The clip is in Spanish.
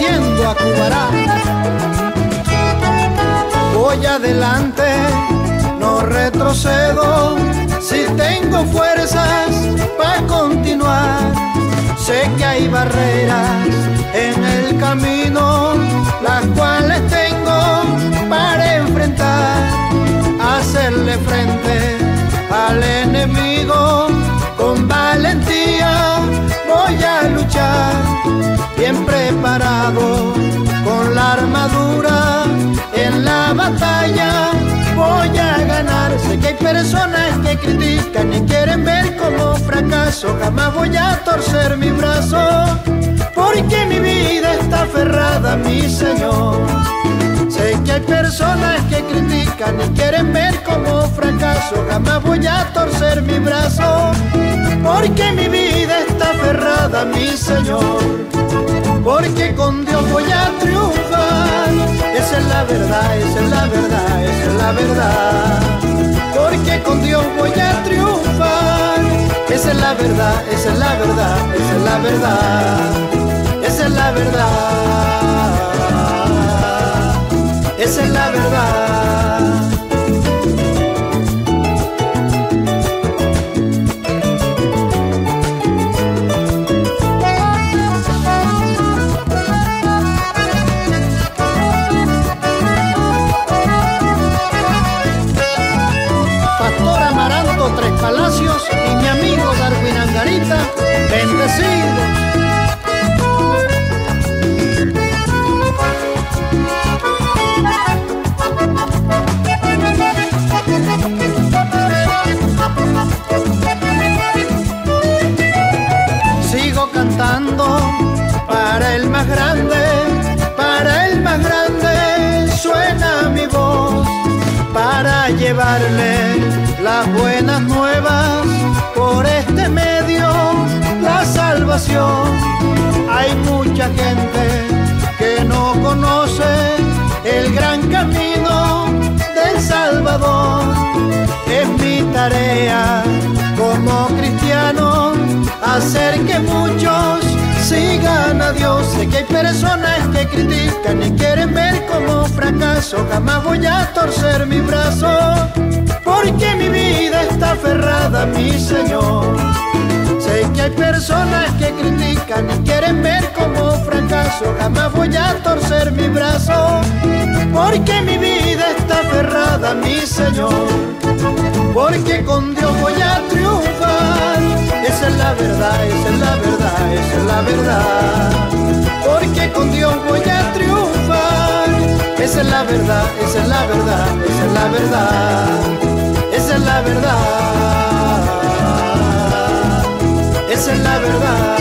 yendo a Cubará. Voy adelante, no retrocedo, si tengo fuerzas para continuar. Sé que hay barreras en el camino, las cuales tengo para enfrentar, hacerle frente al enemigo. Con valentía voy a luchar, bien preparado con la armadura. En la batalla voy a ganar. Sé que hay personas que critican y quieren ver como fracaso. Jamás voy a torcer mi brazo, porque mi vida está aferrada a mi Señor. Sé que hay personas que critican y quieren ver como fracaso. Jamás voy a torcer mi brazo, porque mi vida está aferrada a mi Señor. Porque con Dios voy a triunfar. Esa es la verdad, esa es la verdad, esa es la verdad. Porque con Dios voy a triunfar. Esa es la verdad, esa es la verdad, esa es la verdad. Esa es la verdad. Esa es la verdad. Pastor Amaranto Tres Palacios y mi amigo Darwin Angarita, bendecidos. Sigo cantando para el más grande, para el más grande suena mi voz, para llevarle las buenas nuevas, por este medio la salvación. Hay mucha gente que no conoce el gran camino del Salvador. Es mi tarea como cristiano hacer que muchos sigan a Dios. Sé que hay personas que critican y quieren ver como fracaso. Jamás voy a torcer mi brazo, porque mi vida está aferrada a mi Señor. Sé que hay personas que critican y quieren ver como fracaso. Jamás voy a torcer mi brazo, porque mi vida está aferrada a mi Señor. Porque con Dios voy a triunfar. Esa es la verdad, esa es la verdad, esa es la verdad. Porque con Dios voy a triunfar. Esa es la verdad, esa es la verdad, esa es la verdad. Esa es la verdad. Esa es la verdad.